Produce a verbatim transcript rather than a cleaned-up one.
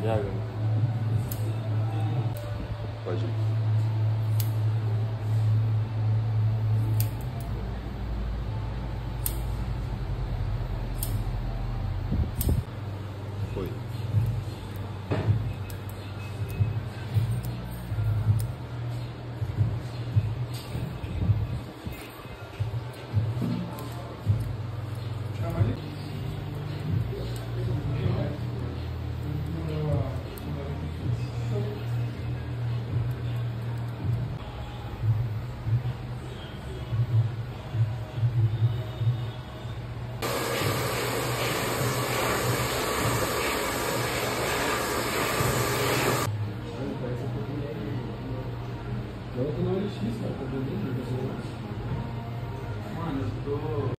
Já, agora. Pode ir. Foi. Eu tô no L X, cara, tá vendo? Mano, eu tô...